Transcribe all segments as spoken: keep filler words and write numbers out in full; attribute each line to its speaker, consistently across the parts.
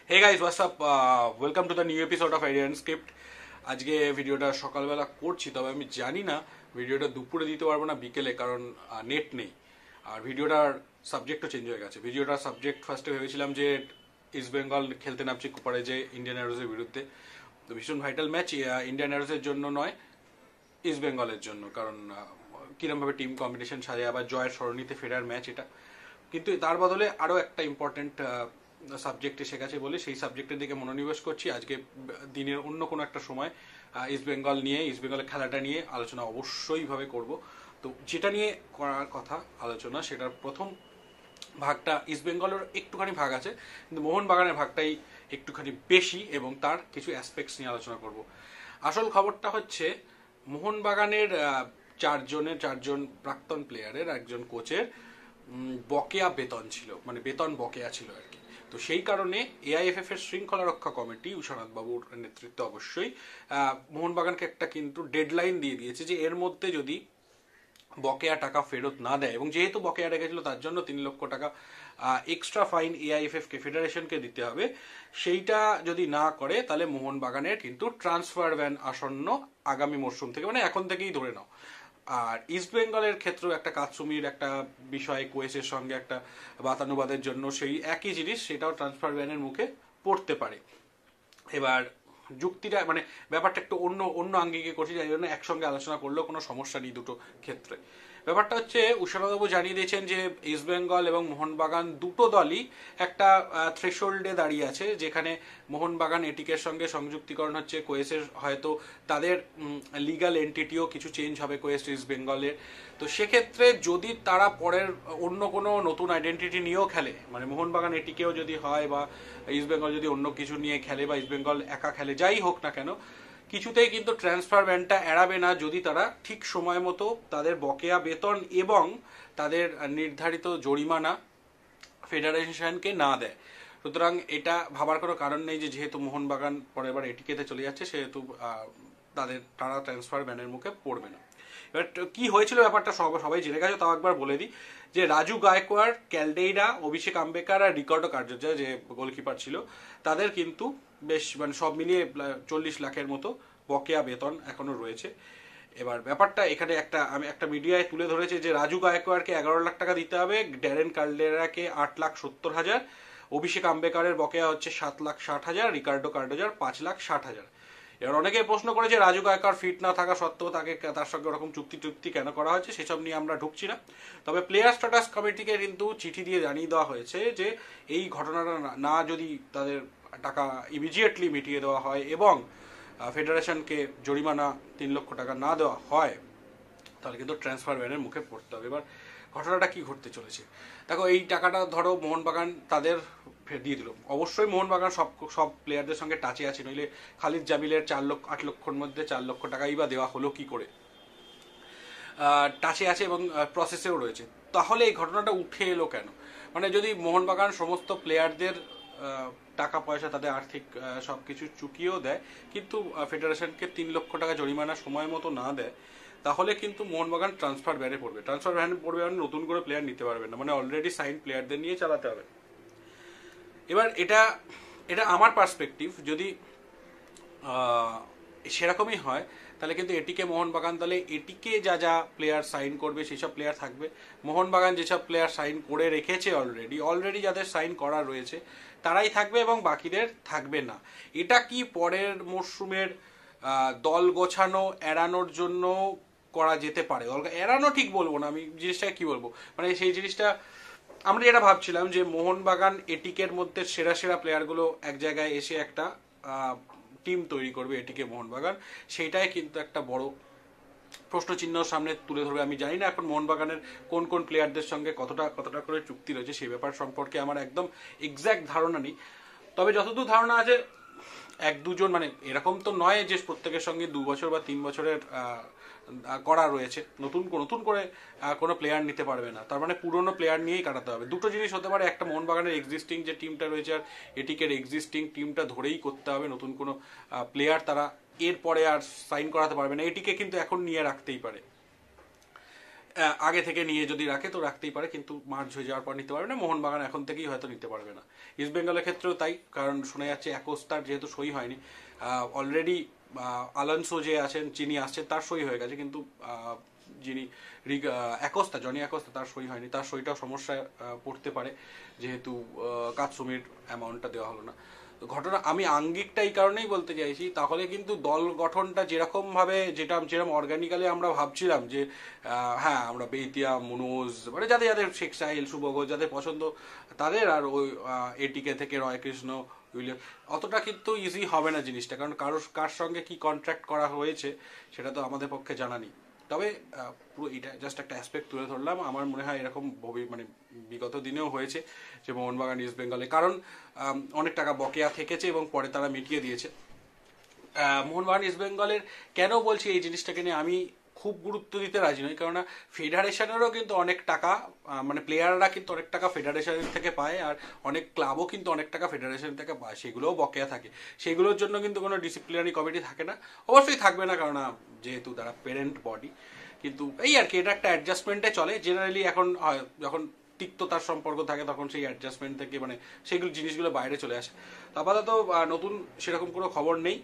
Speaker 1: Hey guys, what's up? Uh, welcome to the new episode of Arion Script. আজকে ভিডিওটা সকালবেলা করছি, তবে আমি জানি না ভিডিওটা দুপুরে দিতে পারবো না বিকেলে, কারণ নেট নেই। আর ভিডিওটার সাবজেক্টও চেঞ্জ হয়ে গেছে। ভিডিওটার সাবজেক্ট ফার্স্টে ভেবেছিলাম যে ইস্ট বেঙ্গল খেলতে নামছে কুপারে যে ইন্ডিয়ান অ্যারোজের বিরুদ্ধে। তো ভীষণ ভাইটাল ম্যাচ, ইন্ডিয়ান অ্যারোজের জন্য নয়, ইস্ট বেঙ্গলের জন্য, কারণ কিরমভাবে টিম কম্বিনেশন সাজে আবার জয়ের সরণিতে ফেরার ম্যাচ এটা। কিন্তু তার বদলে আরও একটা ইম্পর্টেন্ট সাবজেক্ট এসে গেছে বলে সেই সাবজেক্টের দিকে মনোনিবেশ করছি। আজকে দিনের অন্য কোনো একটা সময় ইস্ট বেঙ্গল নিয়ে, ইস্ট বেঙ্গলের খেলাটা নিয়ে আলোচনা অবশ্যই ভাবে করব। তো যেটা নিয়ে করার কথা আলোচনা, সেটার প্রথম ভাগটা ইস্ট বেঙ্গলের একটুখানি ভাগ আছে, কিন্তু মোহনবাগানের ভাগটাই একটুখানি বেশি এবং তার কিছু অ্যাসপেক্টস নিয়ে আলোচনা করব। আসল খবরটা হচ্ছে মোহনবাগানের চারজনের চারজন প্রাক্তন প্লেয়ারের একজন কোচের বকেয়া বেতন ছিল, মানে বেতন বকেয়া ছিল আর কি। তো সেই কারণে এআইএফএফ এর শৃঙ্খলা রক্ষা কমিটি উষানাথ বাবুর নেতৃত্বে অবশ্যই মোহনবাগানকে একটা কিন্তু ডেডলাইন দিয়ে দিয়েছে যে এর মধ্যে যদি বকেয়া টাকা ফেরত না দেয়, এবং যেহেতু বকেয়া রেখেছিল তার জন্য তিন লক্ষ টাকা এক্সট্রা ফাইন এআইএফএফ কে ফেডারেশনকে দিতে হবে, সেইটা যদি না করে তাহলে মোহনবাগানের কিন্তু ট্রান্সফার ব্যান আসন্ন আগামী মরশুম থেকে, মানে এখন থেকেই ধরে নাও। আর ইস্ট বেঙ্গলের ক্ষেত্রেও একটা কাতসুমির একটা বিষয় কোয়েসের সঙ্গে একটা বাতানুবাদের জন্য সেই একই জিনিস, সেটাও ট্রান্সফার ব্যানের মুখে পড়তে পারে। এবার যুক্তিটা মানে ব্যাপারটা একটু অন্য অন্য আঙ্গিকে করছি, যাই জন্য একসঙ্গে আলোচনা করলেও কোনো সমস্যা নেই দুটো ক্ষেত্রে। ব্যাপারটা হচ্ছে উষানাথবাবু জানিয়ে দিয়েছেন যে ইস্ট বেঙ্গল এবং মোহনবাগান দুটো দলই একটা থ্রেশহোল্ডে দাঁড়িয়ে আছে, যেখানে মোহনবাগান এটিকের সঙ্গে সংযুক্তিকরণ হচ্ছে, কোয়েসের হয়তো তাদের লিগাল এন্টিটিও কিছু চেঞ্জ হবে কোয়েস ইস্ট বেঙ্গলের। তো সেক্ষেত্রে যদি তারা পরের অন্য কোনো নতুন আইডেন্টিটি নিয়েও খেলে, মানে মোহনবাগান এটিকেও যদি হয় বা ইস্ট বেঙ্গল যদি অন্য কিছু নিয়ে খেলে বা ইস্ট বেঙ্গল একা খেলে, যাই হোক না কেন, কিছুতেই কিন্তু ট্রান্সফার ব্যানটা এড়াবে না যদি তারা ঠিক সময় মতো তাদের বকেয়া বেতন এবং তাদের নির্ধারিত জরিমানা ফেডারেশনকে না দেয়। সুতরাং এটা ভাবার কোনো কারণ নেই যে যেহেতু মোহনবাগান পরের বার এটিকেতে চলে যাচ্ছে, সেহেতু তাদের তারা ট্রান্সফার ব্যানের মুখে পড়বে না। এবার কি হয়েছিল ব্যাপারটা সবাই জেনে গেছে, তাও একবার বলে দিই যে রাজু গায়কোয়াড়, ক্যালডেইরা, অভিষেক আম্বেকার আর রিকার্ডো কার্জোজা যে গোলকিপার ছিল, তাদের কিন্তু বেশ মানে সব মিলিয়ে চল্লিশ লাখের মতো বকেয়া বেতন এখনো রয়েছে। এবার ব্যাপারটা এখানে একটা আমি একটা মিডিয়ায় তুলে ধরেছে যে রাজু গায়কোয়াড়কে এগারো লাখ টাকা দিতে হবে, ড্যারেন কার্ডেরাকে আট লাখ সত্তর হাজার, অভিষেক আম্বেকারের বকেয়া হচ্ছে সাত লাখ ষাট হাজার, রিকার্ডো কার্ডোজার পাঁচ লাখ ষাট হাজার। এবার অনেকে প্রশ্ন করেছে রাজু গায়কোয়াড় ফিট না থাকা সত্ত্বেও তাকে তার সঙ্গে ওরকম চুক্তি চুক্তি কেন করা হয়েছে, সেসব নিয়ে আমরা ঢুকছি না। তবে প্লেয়ার স্ট্যাটাস কমিটিকে কিন্তু চিঠি দিয়ে জানিয়ে দেওয়া হয়েছে যে এই ঘটনাটা না যদি তাদের টাকা ইমিডিয়েটলি মিটিয়ে দেওয়া হয় এবং ফেডারেশনকে জরিমানা তিন লক্ষ টাকা না দেওয়া হয়, তাহলে কিন্তু ট্রান্সফার ব্যানের মুখে পড়তে হবে। এবার ঘটনাটা কি ঘটতে চলেছে দেখো, এই টাকাটা ধরো মোহনবাগান তাদের দিয়ে দিল, অবশ্যই মোহনবাগান সব সব প্লেয়ারদের সঙ্গে টাচে আছে, নইলে খালিদ জামিলের চার লক্ষ আট লক্ষর মধ্যে চার লক্ষ টাকাই বা দেওয়া হলো কি করে, টাচে আছে এবং প্রসেসেও রয়েছে। তাহলে এই ঘটনাটা উঠে এলো কেন? মানে যদি মোহনবাগান সমস্ত প্লেয়ারদের টাকা পয়সা, তাদের আর্থিক সব কিছু চুকিয়েও দেয়, কিন্তু ফেডারেশনকে তিন লক্ষ টাকা জরিমানা সময় মতো না দেয়, তাহলে কিন্তু মোহনবাগান ট্রান্সফার ব্যানে পড়বে। ট্রান্সফার ব্যানে পড়বে মানে নতুন করে প্লেয়ার নিতে পারবে না, মানে অলরেডি সাইন প্লেয়ারদের নিয়ে চালাতে হবে। এবার এটা এটা আমার পার্সপেক্টিভ, যদি সেরকমই হয় তাহলে কিন্তু এটিকে মোহনবাগান, তাহলে এটিকে যা যা প্লেয়ার সাইন করবে সেই সব প্লেয়ার থাকবে, মোহনবাগান যেসব প্লেয়ার সাইন করে রেখেছে অলরেডি অলরেডি যাদের সাইন করা রয়েছে তারাই থাকবে এবং বাকিদের থাকবে না। এটা কি পরের মরশুমের দল গোছানো এড়ানোর জন্য করা যেতে পারে? এড়ানো ঠিক বলবো না, আমি জিনিসটাকে কি বলবো, মানে সেই জিনিসটা আমরা যেটা ভাবছিলাম যে মোহনবাগান এটিকের মধ্যে সেরা সেরা প্লেয়ারগুলো এক জায়গায় এসে একটা টিম তৈরি করবে এটিকে মোহনবাগান, সেইটাই কিন্তু একটা বড় প্রশ্নচিহ্ন সামনে তুলে ধরবে। আমি জানি না এখন মোহনবাগানের কোন কোন প্লেয়ারদের সঙ্গে কতটা কতটা করে চুক্তি রয়েছে, সেই ব্যাপার সম্পর্কে আমার একদম এক্স্যাক্ট ধারণা নেই। তবে যতদূর ধারণা আছে এক দুজন, মানে এরকম তো নয় যে প্রত্যেকের সঙ্গে দু বছর বা তিন বছরের করা রয়েছে, নতুন নতুন করে কোনো প্লেয়ার নিতে পারবে না, তার মানে পুরনো প্লেয়ার নিয়েই কাটাতে হবে। দুটো জিনিস হতে পারে, একটা মোহনবাগানের এক্সিস্টিং যে টিমটা রয়েছে আর এটিকের এক্সিস্টিং টিমটা ধরেই করতে হবে, নতুন কোনো প্লেয়ার তারা এরপরে আর সাইন করাতে পারবে না, এটিকে কিন্তু এখন নিয়ে রাখতেই পারে। আগে থেকে নিয়ে যদি রাখে তো রাখতেই পারে, কিন্তু মার্চ হয়ে যাওয়ার পর নিতে পারবে না। মোহনবাগান এখন থেকেই হয়তো নিতে পারবে না। ইস্ট বেঙ্গলের ক্ষেত্রেও তাই, কারণ শোনা যাচ্ছে অ্যাকোস্টার যেহেতু সই হয়নি, অলরেডি আলানসো যে আছেন যিনি আসছেন তার সই হয়ে গেছে, কিন্তু যিনি অ্যাকোস্টা জনি অ্যাকোস্টা তার সই হয়নি, তার সইটাও সমস্যায় পড়তে পারে যেহেতু কাতসুমির অ্যামাউন্টটা দেওয়া হলো না। ঘটনা আমি আঙ্গিকটা এই কারণেই বলতে চাইছি, তাহলে কিন্তু দল গঠনটা যেরকম ভাবে যেটা যেরকম অর্গানিক্যালি আমরা ভাবছিলাম যে হ্যাঁ আমরা বেইতিয়া মুনোজ মানে যাদের যাদের শেখ সাহিল শুভগোজ যাদের পছন্দ তাদের, আর ওই এটিকে থেকে রয় কৃষ্ণ উইলিয়াম, অতটা কিন্তু ইজি হবে না জিনিসটা, কারণ কারোর কার সঙ্গে কি কন্ট্রাক্ট করা হয়েছে সেটা তো আমাদের পক্ষে জানা নেই। তবে পুরো এটা জাস্ট একটা অ্যাসপেক্ট তুলে ধরলাম। আমার মনে হয় এরকম মানে বিগত দিনেও হয়েছে যে মোহনবাগান ইস্ট বেঙ্গলে, কারণ অনেক টাকা বকেয়া থেকেছে এবং পরে তারা মিটিয়ে দিয়েছে। মোহনবাগান ইস্ট বেঙ্গলের কেন বলছি এই জিনিসটাকে নিয়ে আমি খুব গুরুত্ব দিতে রাজি নই, কেননা ফেডারেশনেরও কিন্তু অনেক টাকা মানে প্লেয়াররা কিন্তু অনেক টাকা ফেডারেশন থেকে পায়, আর অনেক ক্লাবও কিন্তু অনেক টাকা ফেডারেশন থেকে পায়, সেগুলোও বকেয়া থাকে। সেগুলোর জন্য কিন্তু কোনো ডিসিপ্লিনারি কমিটি থাকে না, অবশ্যই থাকবে না, কারণ যেহেতু তারা প্যারেন্ট বডি। কিন্তু এই আর কি, এটা একটা অ্যাডজাস্টমেন্টে চলে জেনারেলি। এখন যখন তিক্ততার সম্পর্ক থাকে তখন সেই অ্যাডজাস্টমেন্ট থেকে মানে সেগুলো জিনিসগুলো বাইরে চলে আসে। আপাতত নতুন সেরকম কোনো খবর নেই।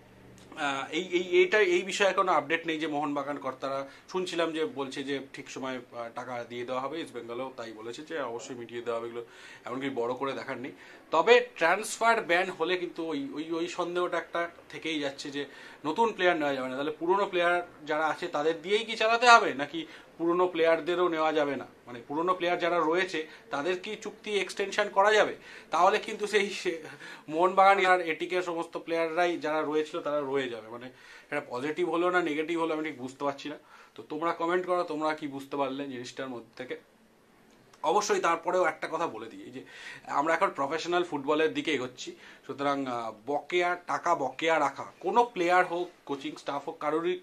Speaker 1: এই এই এইটা এই বিষয়ে কোনো আপডেট নেই যে মোহনবাগান কর্তারা, শুনছিলাম যে বলছে যে ঠিক সময় টাকা দিয়ে দেওয়া হবে, ইস্ট বেঙ্গলেও তাই বলেছে যে অবশ্যই মিটিয়ে দেওয়া হবে, এগুলো এমনকি বড় করে দেখার নেই। তবে ট্রান্সফার ব্যান হলে কিন্তু ওই ওই ওই সন্দেহটা একটা থেকেই যাচ্ছে যে নতুন প্লেয়ার নেওয়া যাবে না, তাহলে পুরনো প্লেয়ার যারা আছে তাদের দিয়েই কি চালাতে হবে, নাকি পুরনো প্লেয়ারদেরও নেওয়া যাবে না, মানে পুরনো প্লেয়ার যারা রয়েছে তাদের কি চুক্তি এক্সটেনশন করা যাবে? তাহলে কিন্তু সেই মোহনবাগান আর এটিকে সমস্ত প্লেয়াররাই যারা রয়েছিল তারা রয়ে যাবে, মানে এটা পজিটিভ হলো না নেগেটিভ হলো আমি ঠিক বুঝতে পারছি না। তো তোমরা কমেন্ট করো তোমরা কি বুঝতে পারলে জিনিসটার মধ্যে থেকে। অবশ্যই তারপরেও একটা কথা বলে দিই যে আমরা এখন প্রফেশনাল ফুটবলের দিকে এগোচ্ছি, সুতরাং বকেয়া টাকা বকেয়া রাখা কোনো প্লেয়ার হোক, কোচিং স্টাফ হোক, কারোরই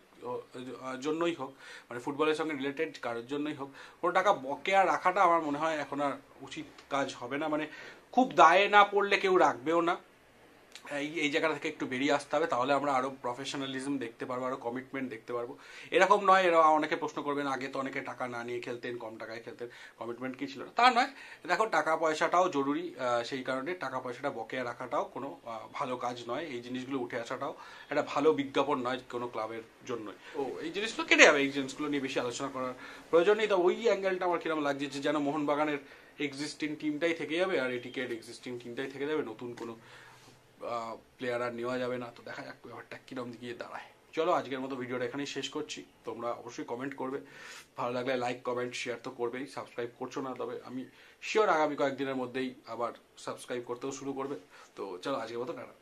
Speaker 1: জন্যই হোক, মানে ফুটবলের সঙ্গে রিলেটেড কারোর জন্যই হোক, কোনো টাকা বকেয়া রাখাটা আমার মনে হয় এখন আর উচিত কাজ হবে না। মানে খুব দায়ে না পড়লে কেউ রাখবেও না, এই এই জায়গা থেকে একটু বেরিয়ে আসতে হবে, তাহলে আমরা আরো প্রফেশনালিজম দেখতে পারবো, আরো কমিটমেন্ট দেখতে পারবো। এরকম নয়, এরা অনেকে প্রশ্ন করবেন আগে তো অনেকে টাকা না নিয়ে খেলতেন, কম টাকায় খেলতেন, কমিটমেন্ট কি ছিল না, তা নয়। দেখো টাকা পয়সাটাও জরুরি, সেই কারণে টাকা পয়সাটা বকেয়া রাখাটাও কোনো ভালো কাজ নয়, এই জিনিসগুলো উঠে আসাটাও একটা ভালো বিজ্ঞাপন নয় কোনো ক্লাবের জন্যই। ও এই জিনিসগুলো কেটে যাবে, এই জিনিসগুলো নিয়ে বেশি আলোচনা করার প্রয়োজন নেই। তো ওই অ্যাঙ্গেলটা আমার কিরকম লাগছে যে যেন মোহনবাগানের এক্সিস্টিং টিমটাই থেকে যাবে আর এটিকে এক্সিস্টিং টিমটাই থেকে যাবে, নতুন কোনো প্লেয়ার আর নেওয়া যাবে না। তো দেখা যাক ব্যাপারটা কিরকম গিয়ে দাঁড়ায়। চলো আজকের মতো ভিডিওটা এখানেই শেষ করছি। তোমরা অবশ্যই কমেন্ট করবে, ভালো লাগলে লাইক কমেন্ট শেয়ার তো করবেই, সাবস্ক্রাইব করছো না তবে আমি শিওর আগামী কয়েকদিনের মধ্যেই আবার সাবস্ক্রাইব করতেও শুরু করবে। তো চলো আজকের মতো টাটা।